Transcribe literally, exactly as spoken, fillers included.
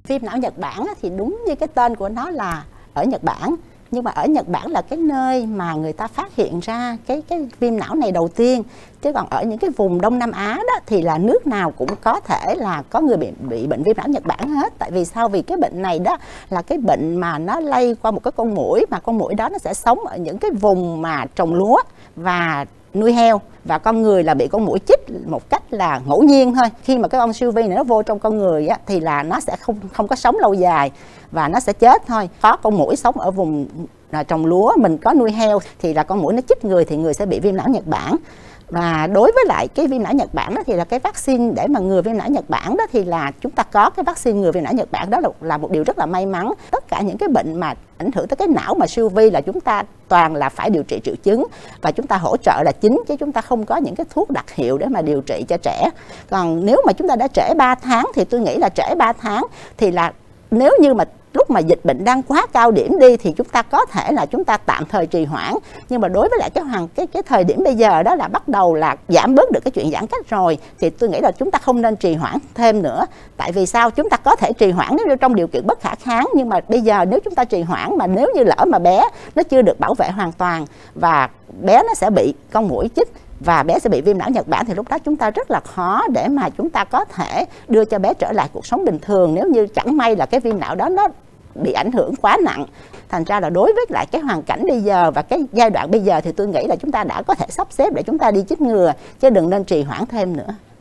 Viêm não Nhật Bản thì đúng như cái tên của nó là ở Nhật Bản, nhưng mà ở Nhật Bản là cái nơi mà người ta phát hiện ra cái cái viêm não này đầu tiên. Chứ còn ở những cái vùng Đông Nam Á đó thì là nước nào cũng có thể là có người bị bị bệnh viêm não Nhật Bản hết. Tại vì sao? Vì cái bệnh này đó là cái bệnh mà nó lây qua một cái con muỗi, mà con muỗi đó nó sẽ sống ở những cái vùng mà trồng lúa và nuôi heo, và con người là bị con muỗi chích một cách là ngẫu nhiên thôi. Khi mà cái con siêu vi này nó vô trong con người á, thì là nó sẽ không không có sống lâu dài và nó sẽ chết thôi. Có con muỗi sống ở vùng là trồng lúa, mình có nuôi heo thì là con muỗi nó chích người thì người sẽ bị viêm não Nhật Bản. Và đối với lại cái viêm não Nhật Bản đó thì là cái vaccine để mà ngừa viêm não Nhật Bản đó thì là chúng ta có cái vaccine ngừa viêm não Nhật Bản, đó là, là một điều rất là may mắn. Tất cả những cái bệnh mà ảnh hưởng tới cái não mà siêu vi là chúng ta toàn là phải điều trị triệu chứng và chúng ta hỗ trợ là chính, chứ chúng ta không có những cái thuốc đặc hiệu để mà điều trị cho trẻ. Còn nếu mà chúng ta đã trễ ba tháng thì tôi nghĩ là trễ ba tháng thì là nếu như mà lúc mà dịch bệnh đang quá cao điểm đi thì chúng ta có thể là chúng ta tạm thời trì hoãn. Nhưng mà đối với lại cái hoàng cái cái thời điểm bây giờ đó là bắt đầu là giảm bớt được cái chuyện giãn cách rồi, thì tôi nghĩ là chúng ta không nên trì hoãn thêm nữa. Tại vì sao? Chúng ta có thể trì hoãn nếu như trong điều kiện bất khả kháng, nhưng mà bây giờ nếu chúng ta trì hoãn mà nếu như lỡ mà bé nó chưa được bảo vệ hoàn toàn và bé nó sẽ bị con muỗi chích và bé sẽ bị viêm não Nhật Bản, thì lúc đó chúng ta rất là khó để mà chúng ta có thể đưa cho bé trở lại cuộc sống bình thường, nếu như chẳng may là cái viêm não đó nó bị ảnh hưởng quá nặng. Thành ra là đối với lại cái hoàn cảnh bây giờ và cái giai đoạn bây giờ thì tôi nghĩ là chúng ta đã có thể sắp xếp để chúng ta đi chích ngừa, chứ đừng nên trì hoãn thêm nữa.